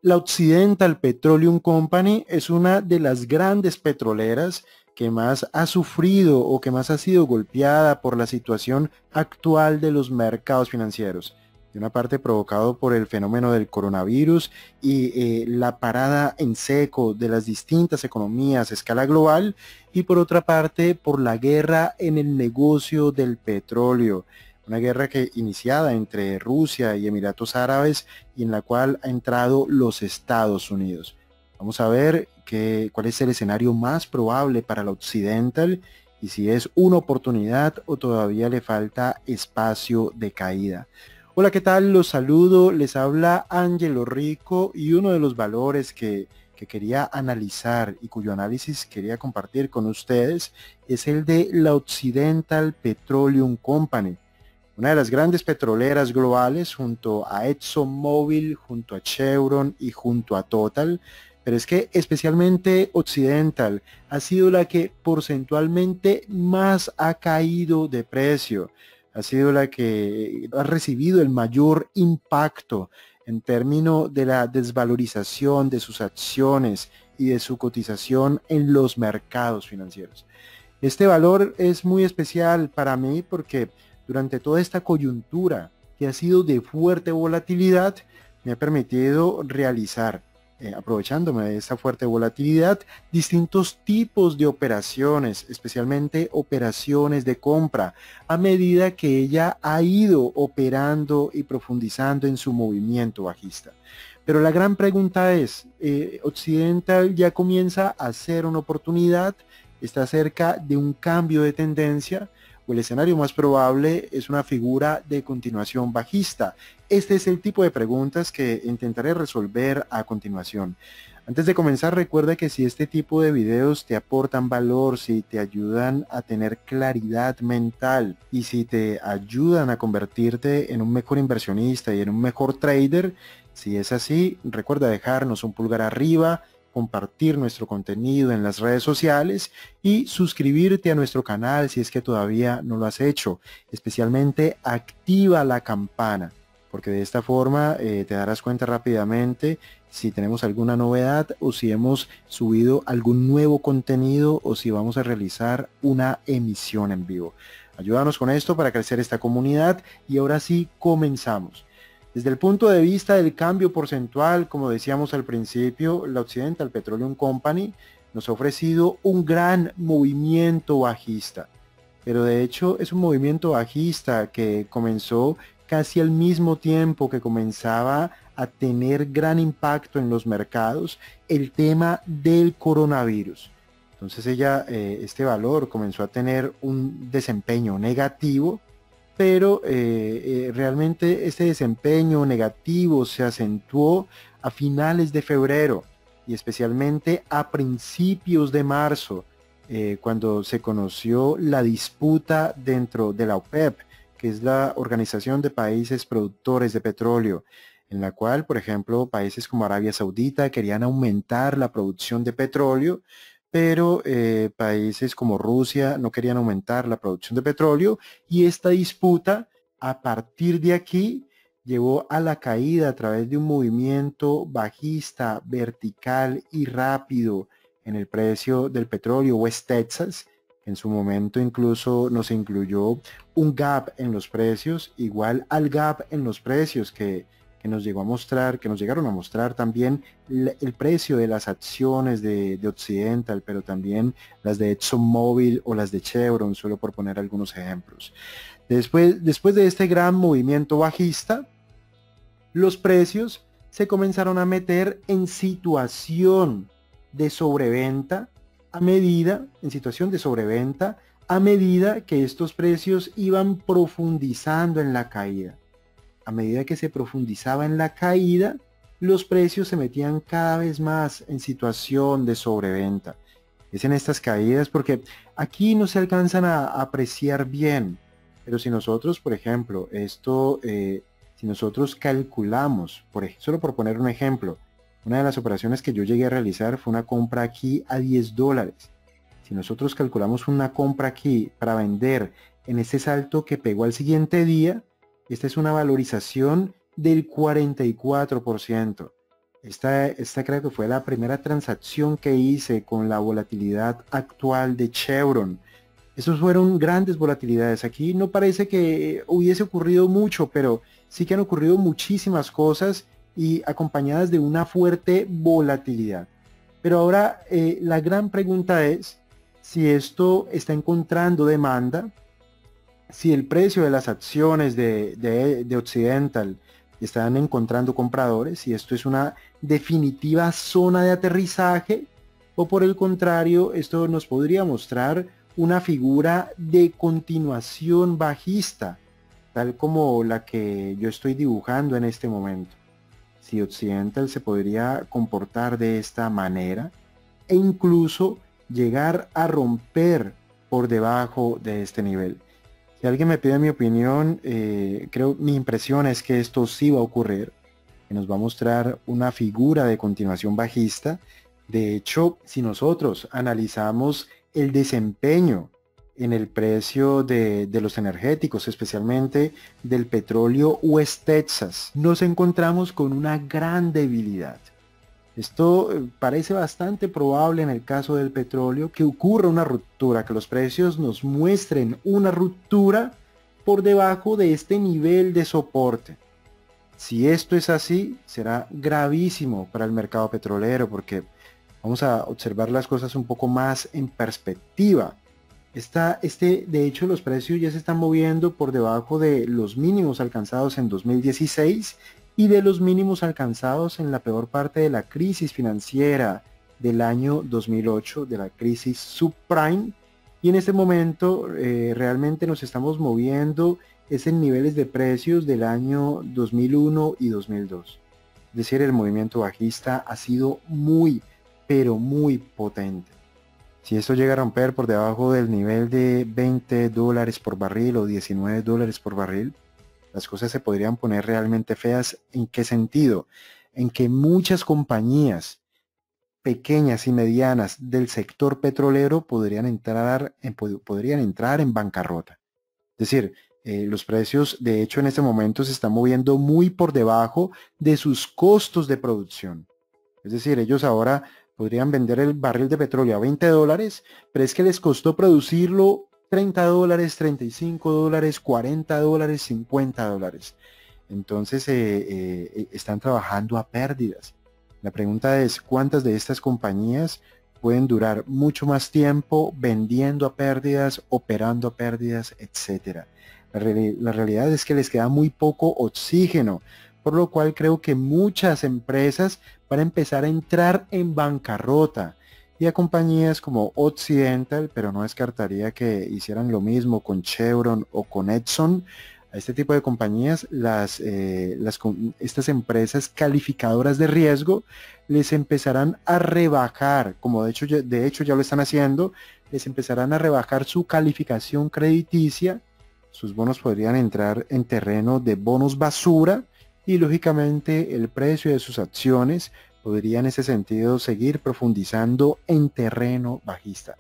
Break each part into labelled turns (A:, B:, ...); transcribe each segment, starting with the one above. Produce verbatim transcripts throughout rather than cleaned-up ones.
A: La Occidental Petroleum Company es una de las grandes petroleras que más ha sufrido o que más ha sido golpeada por la situación actual de los mercados financieros. De una parte provocado por el fenómeno del coronavirus y eh, la parada en seco de las distintas economías a escala global, y por otra parte por la guerra en el negocio del petróleo. Una guerra que iniciada entre Rusia y Emiratos Árabes y en la cual ha entrado los Estados Unidos. Vamos a ver que, cuál es el escenario más probable para la Occidental y si es una oportunidad o todavía le falta espacio de caída. Hola, ¿qué tal? Los saludo, les habla Ángelo Rico y uno de los valores que, que quería analizar y cuyo análisis quería compartir con ustedes es el de la Occidental Petroleum Company. Una de las grandes petroleras globales junto a ExxonMobil, junto a Chevron y junto a Total, pero es que especialmente Occidental ha sido la que porcentualmente más ha caído de precio, ha sido la que ha recibido el mayor impacto en términos de la desvalorización de sus acciones y de su cotización en los mercados financieros. Este valor es muy especial para mí porque durante toda esta coyuntura que ha sido de fuerte volatilidad, me ha permitido realizar, eh, aprovechándome de esta fuerte volatilidad, distintos tipos de operaciones, especialmente operaciones de compra, a medida que ella ha ido operando y profundizando en su movimiento bajista. Pero la gran pregunta es, eh, Occidental ya comienza a ser una oportunidad, está cerca de un cambio de tendencia, o el escenario más probable es una figura de continuación bajista. Este es el tipo de preguntas que intentaré resolver a continuación. Antes de comenzar, recuerda que si este tipo de videos te aportan valor, si te ayudan a tener claridad mental y si te ayudan a convertirte en un mejor inversionista y en un mejor trader, si es así, recuerda dejarnos un pulgar arriba, compartir nuestro contenido en las redes sociales y suscribirte a nuestro canal si es que todavía no lo has hecho. Especialmente activa la campana, porque de esta forma eh, te darás cuenta rápidamente si tenemos alguna novedad o si hemos subido algún nuevo contenido o si vamos a realizar una emisión en vivo. Ayúdanos con esto para crecer esta comunidad y ahora sí comenzamos. Desde el punto de vista del cambio porcentual, como decíamos al principio, la Occidental Petroleum Company nos ha ofrecido un gran movimiento bajista. Pero de hecho es un movimiento bajista que comenzó casi al mismo tiempo que comenzaba a tener gran impacto en los mercados el tema del coronavirus. Entonces ella, eh, este valor comenzó a tener un desempeño negativo, pero eh, eh, realmente este desempeño negativo se acentuó a finales de febrero y especialmente a principios de marzo, eh, cuando se conoció la disputa dentro de la OPEP, que es la Organización de Países Productores de Petróleo, en la cual, por ejemplo, países como Arabia Saudita querían aumentar la producción de petróleo, pero eh, países como Rusia no querían aumentar la producción de petróleo y esta disputa a partir de aquí llevó a la caída a través de un movimiento bajista, vertical y rápido en el precio del petróleo West Texas. En su momento incluso nos incluyó un gap en los precios igual al gap en los precios que que nos llegó a mostrar, que nos llegaron a mostrar también el, el precio de las acciones de, de Occidental, pero también las de ExxonMobil o las de Chevron, solo por poner algunos ejemplos. Después, después de este gran movimiento bajista, los precios se comenzaron a meter en situación de sobreventa a medida, en situación de sobreventa, a medida que estos precios iban profundizando en la caída. A medida que se profundizaba en la caída, los precios se metían cada vez más en situación de sobreventa. Es en estas caídas porque aquí no se alcanzan a apreciar bien, pero si nosotros, por ejemplo, esto, eh, si nosotros calculamos, por, solo por poner un ejemplo, una de las operaciones que yo llegué a realizar fue una compra aquí a diez dólares. Si nosotros calculamos una compra aquí para vender en ese salto que pegó al siguiente día, esta es una valorización del cuarenta y cuatro por ciento. Esta, esta creo que fue la primera transacción que hice con la volatilidad actual de Chevron. Esos fueron grandes volatilidades. Aquí no parece que hubiese ocurrido mucho, pero sí que han ocurrido muchísimas cosas y acompañadas de una fuerte volatilidad. Pero ahora eh, la gran pregunta es si esto está encontrando demanda, si el precio de las acciones de, de, de Occidental están encontrando compradores, si esto es una definitiva zona de aterrizaje, o por el contrario, esto nos podría mostrar una figura de continuación bajista, tal como la que yo estoy dibujando en este momento. Si Occidental se podría comportar de esta manera e incluso llegar a romper por debajo de este nivel. Si alguien me pide mi opinión, eh, creo mi impresión es que esto sí va a ocurrir, que nos va a mostrar una figura de continuación bajista. De hecho, si nosotros analizamos el desempeño en el precio de, de los energéticos, especialmente del petróleo West Texas, nos encontramos con una gran debilidad. Esto parece bastante probable en el caso del petróleo, que ocurra una ruptura, que los precios nos muestren una ruptura por debajo de este nivel de soporte. Si esto es así, será gravísimo para el mercado petrolero, porque vamos a observar las cosas un poco más en perspectiva. Esta, este, de hecho, los precios ya se están moviendo por debajo de los mínimos alcanzados en dos mil dieciséis y de los mínimos alcanzados en la peor parte de la crisis financiera del año dos mil ocho, de la crisis subprime. Y en este momento eh, realmente nos estamos moviendo es en niveles de precios del año dos mil uno y dos mil dos. Es decir, el movimiento bajista ha sido muy, pero muy potente. Si esto llega a romper por debajo del nivel de veinte dólares por barril o diecinueve dólares por barril, las cosas se podrían poner realmente feas. ¿En qué sentido? En que muchas compañías pequeñas y medianas del sector petrolero podrían entrar en, podrían entrar en bancarrota. Es decir, eh, los precios de hecho en este momento se están moviendo muy por debajo de sus costos de producción. Es decir, ellos ahora podrían vender el barril de petróleo a veinte dólares, pero es que les costó producirlo treinta dólares, treinta y cinco dólares, cuarenta dólares, cincuenta dólares. Entonces eh, eh, están trabajando a pérdidas. La pregunta es, ¿cuántas de estas compañías pueden durar mucho más tiempo vendiendo a pérdidas, operando a pérdidas, etcétera? La, re la realidad es que les queda muy poco oxígeno, por lo cual creo que muchas empresas van a empezar a entrar en bancarrota. Y a compañías como Occidental, pero no descartaría que hicieran lo mismo con Chevron o con Exxon. A este tipo de compañías, las, eh, las, estas empresas calificadoras de riesgo les empezarán a rebajar, como de hecho, de hecho ya lo están haciendo, les empezarán a rebajar su calificación crediticia. Sus bonos podrían entrar en terreno de bonos basura y lógicamente el precio de sus acciones podría en ese sentido seguir profundizando en terreno bajista.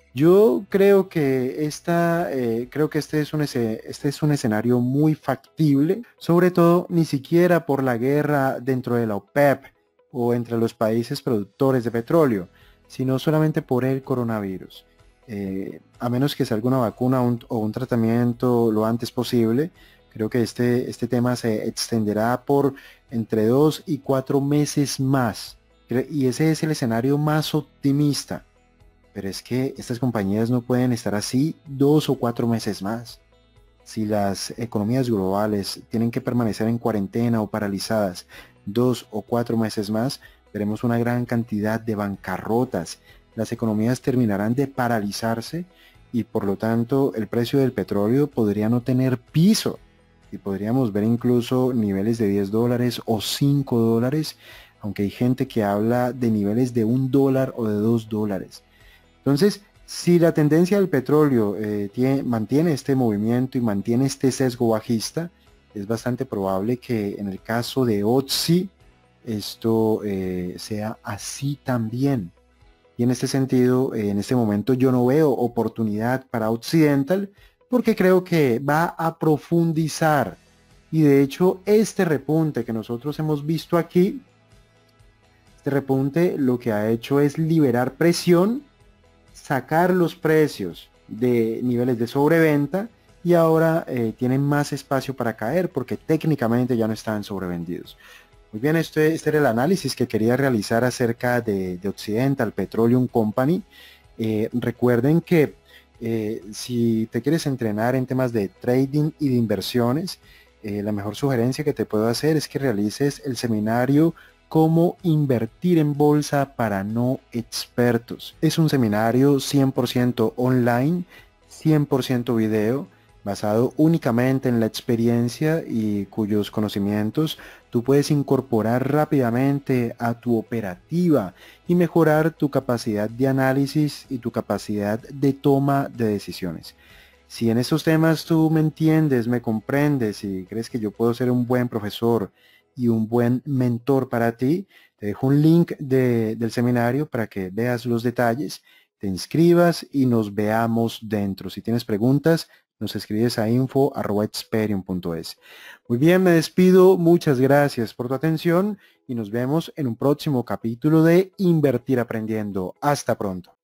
A: Yo creo que, esta, eh, creo que este, es un, este es un escenario muy factible, sobre todo ni siquiera por la guerra dentro de la OPEP o entre los países productores de petróleo, sino solamente por el coronavirus. Eh, a menos que salga una vacuna un, o un tratamiento lo antes posible, creo que este, este tema se extenderá por entre dos y cuatro meses más. Y ese es el escenario más optimista. Pero es que estas compañías no pueden estar así dos o cuatro meses más. Si las economías globales tienen que permanecer en cuarentena o paralizadas dos o cuatro meses más, veremos una gran cantidad de bancarrotas. Las economías terminarán de paralizarse y por lo tanto el precio del petróleo podría no tener piso. Y podríamos ver incluso niveles de diez dólares o cinco dólares, aunque hay gente que habla de niveles de un dólar o de dos dólares. Entonces, si la tendencia del petróleo eh, tiene, mantiene este movimiento y mantiene este sesgo bajista, es bastante probable que en el caso de O T S I esto eh, sea así también. Y en este sentido, eh, en este momento yo no veo oportunidad para Occidental, porque creo que va a profundizar. Y de hecho, este repunte que nosotros hemos visto aquí Este repunte lo que ha hecho es liberar presión, sacar los precios de niveles de sobreventa y ahora eh, tienen más espacio para caer porque técnicamente ya no están sobrevendidos. Muy bien, este, este era el análisis que quería realizar acerca de, de Occidental Petroleum Company. Eh, recuerden que eh, si te quieres entrenar en temas de trading y de inversiones, eh, la mejor sugerencia que te puedo hacer es que realices el seminario Cómo invertir en bolsa para no expertos. Es un seminario cien por ciento online, cien por ciento video, basado únicamente en la experiencia y cuyos conocimientos tú puedes incorporar rápidamente a tu operativa y mejorar tu capacidad de análisis y tu capacidad de toma de decisiones. Si en estos temas tú me entiendes, me comprendes y crees que yo puedo ser un buen profesor y un buen mentor para ti, te dejo un link de, del seminario para que veas los detalles, te inscribas y nos veamos dentro. Si tienes preguntas, nos escribes a info arroba experium punto es. Muy bien, me despido. Muchas gracias por tu atención y nos vemos en un próximo capítulo de Invertir Aprendiendo. Hasta pronto.